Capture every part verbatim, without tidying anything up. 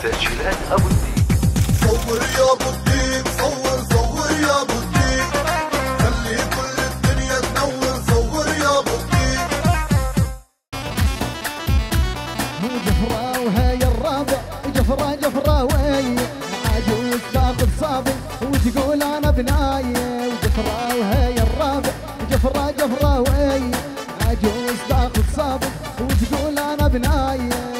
تسجيلات ابو الديك. صور يا ابو الديك، صور صور يا ابو الديك، خلي كل الدنيا تنور. صور يا ابو الديك. جفرة وهي الرابع، جفرة جفرة وهي عجوز تاخذ صابي وتقول انا بنايه. وجفرة وهي الرابع، جفرة جفرة وهي عجوز تاخذ صابي وتقول انا بنايه.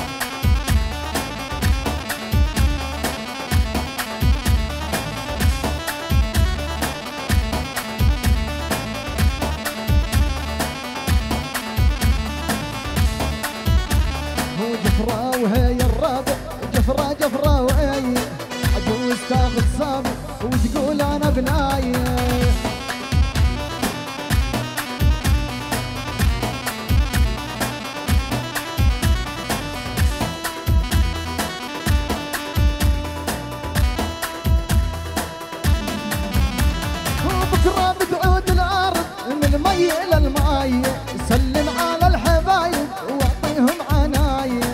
جفرة وهي الرابع، جفرة جفرة وهي عجوز تاخذ صابي وتقول انا بنايه. وبكره بتعود الارض من المي الى المي، سلم على الحبايب واعطيهم عنايه.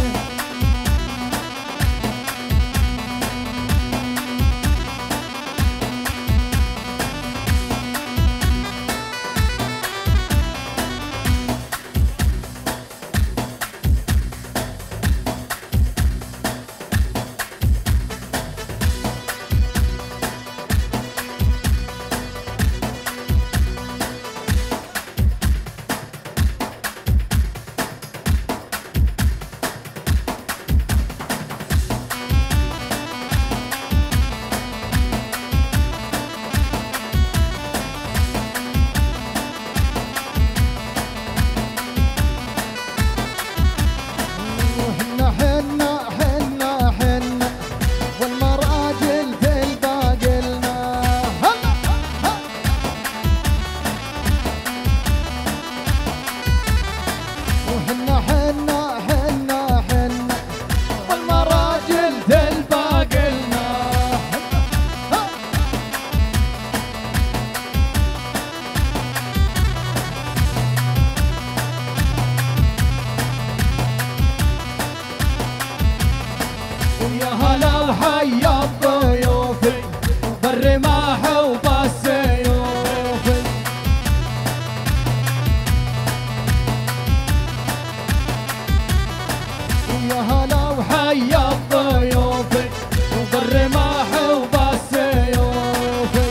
يا هلا وحيا الضيوف بالرماح وبالسيوف. يا هلا وحيا الضيوف بالرماح وبالسيوف.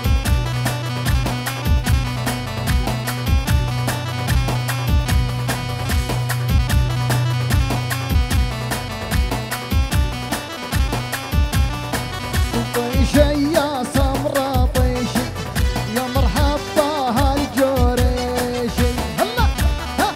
طيشي يا سمرة طيشي، يا مرحبا هالجوريشي. هلا ها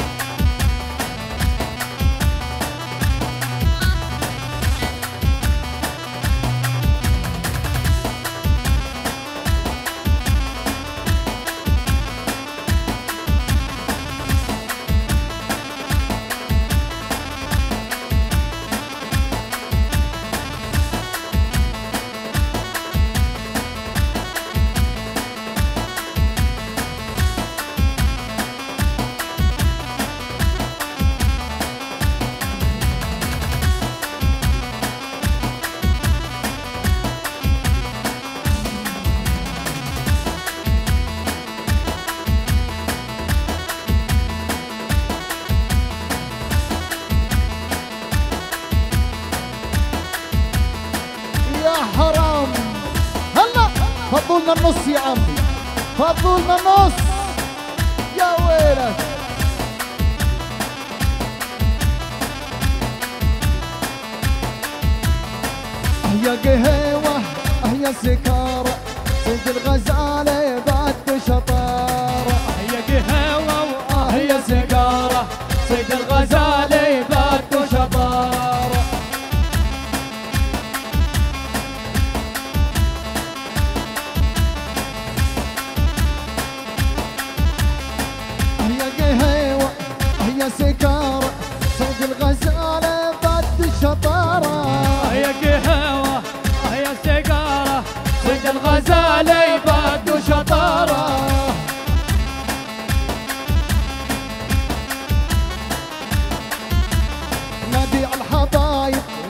حرام. هلا فضلنا النص يا عمي، فضلنا النص يا ويلك. يا قهوة يا سكارة، سيد الغزالة بعد شطارة. يا قهوة وآه يا سكارة، سيد الغزالة بعد شطارة. يا سكارة صوت الغزالة بعد شطارة. يا قهوة يا سكارة صوت الغزالة بعد شطارة. نادي على الحبايب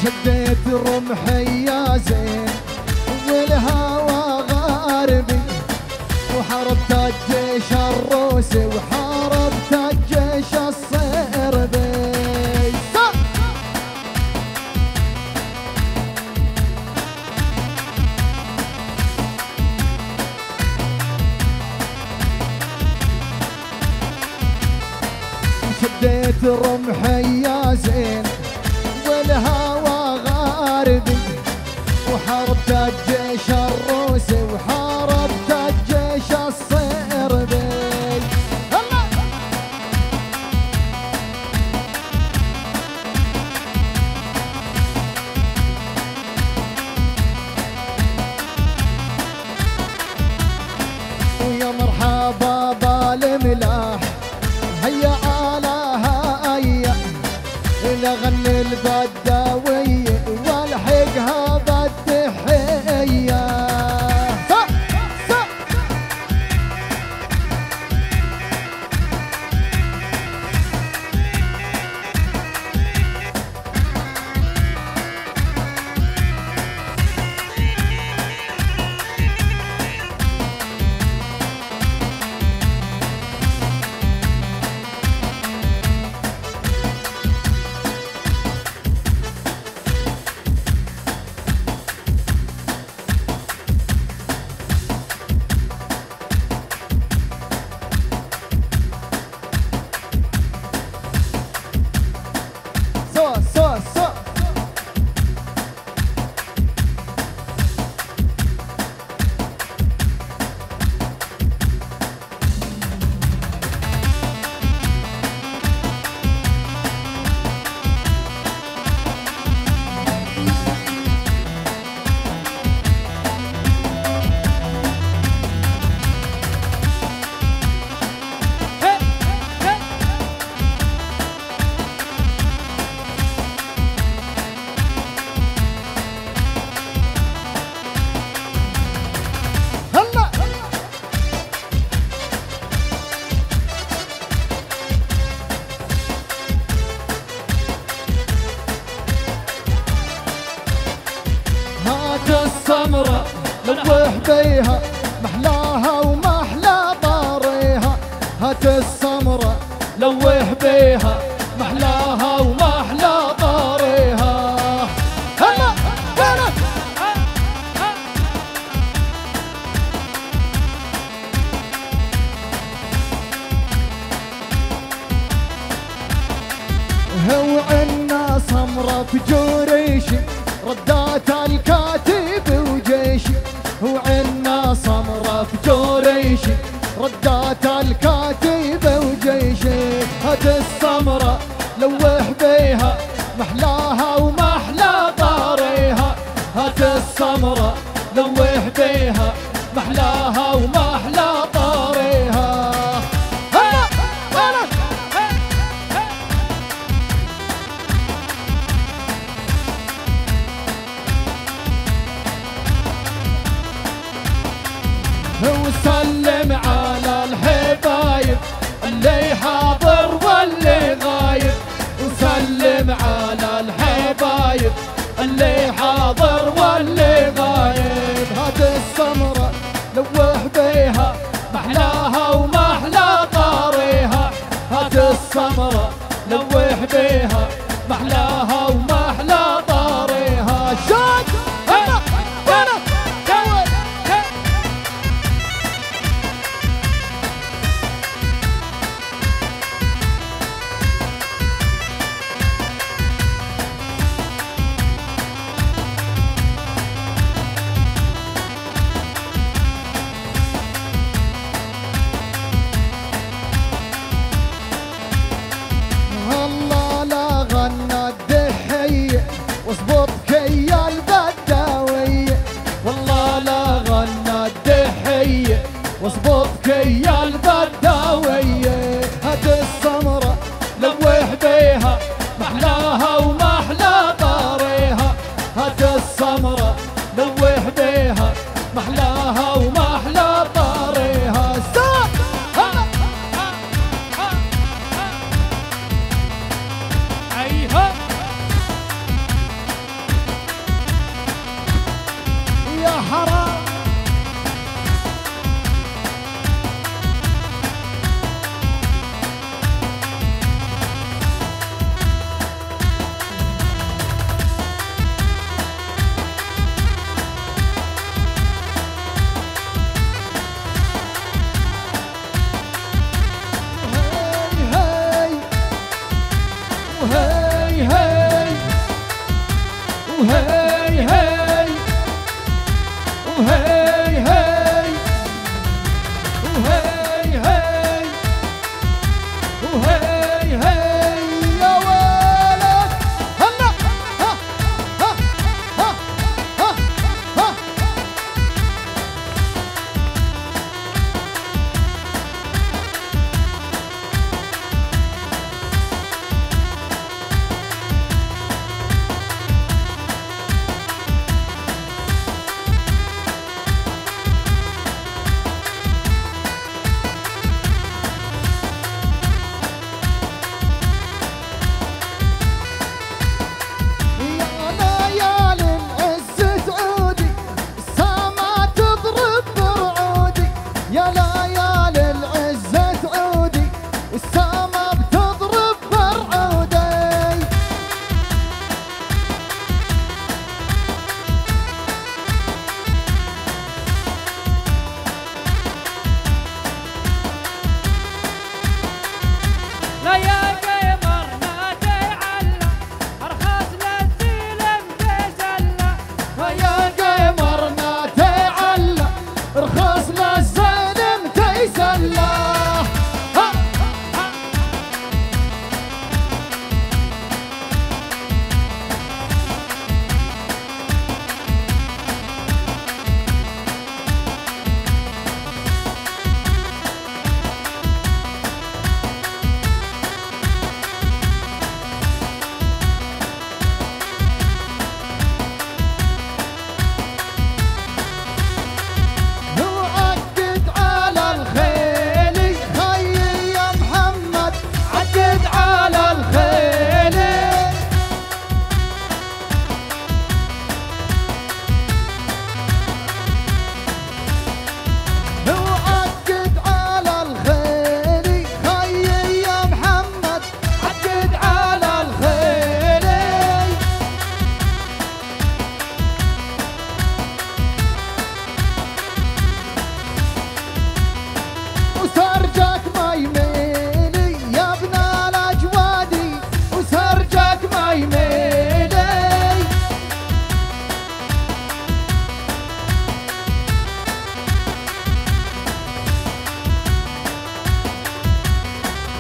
شديت رمحي يا زين والهوى غاربي، وحاربت الجيش الروسي وحاربت الجيش الصربي. شديت رمحي يا زين والهوى غاربي، وحاربت الجيش الروسي وحاربت الجيش الصربي. ويا مرحبا بالملاح هيا علاها هيا، لغني البداوية والحقها بالتحية. صح صح السمرة لوح بيها محلاها ومحلى طاريها. هات السمرة لوح بيها محلاها ومحلى طاريها. هلا هلا هو عنا سمرة في جوريشي ردات الكاتب وجيشي. هو عنا سمرة في جوريشي ردات الكاتب وجيشي. هات السمرة لوح بيها محلاها ومحلى طاريها. هات السمرة لوح بيها محلاها ومحلى طاريها. هلا هلا وسلم على الحبايب اللي حاضر واللي غايب. وسلم على الحبايب اللي حاضر واللي غايب. هات السمرة لوح وهي هي وهي هي وهي هي وهي هي يا ولد هلا ها ها ها ها ها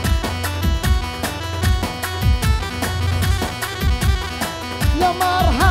مرحبا